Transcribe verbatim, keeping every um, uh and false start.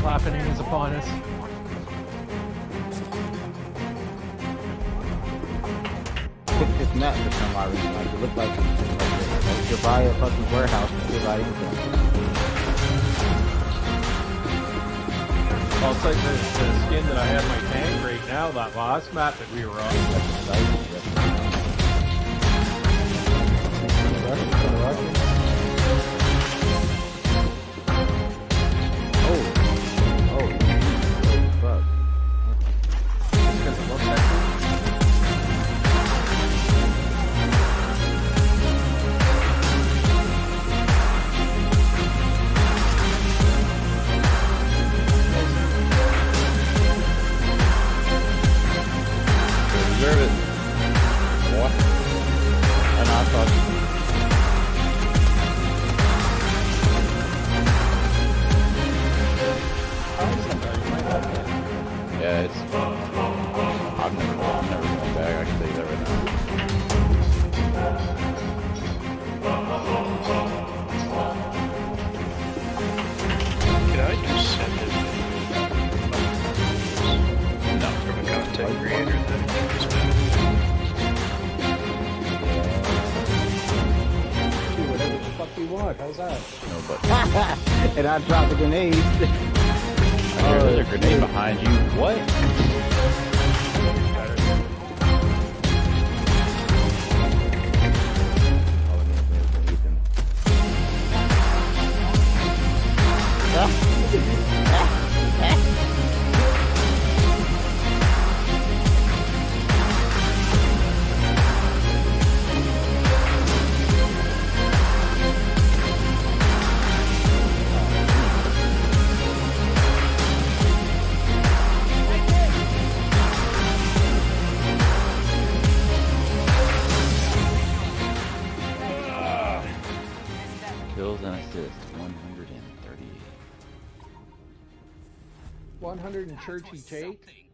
happening is upon us. Pick this map for some odd reason. Like, it looked like, like you're by a fucking warehouse and you're right into it. Well, it's like the, the skin that I have in my tank right now, that last map that we were on. That's exciting. Oh. Oh. Oh, fuck. Just because it looks like it. Deserve it. What? And I thought. Yeah, it's. I've never, I've never gone back. I can tell you that right now. Can I just send it? No, from a content creator that is better. Do whatever the fuck we want. How's that? No, but. And I dropped the grenade. I hear there's a grenade behind you. What? Kills and assists, one hundred thirty-eight. one hundred and churchy take?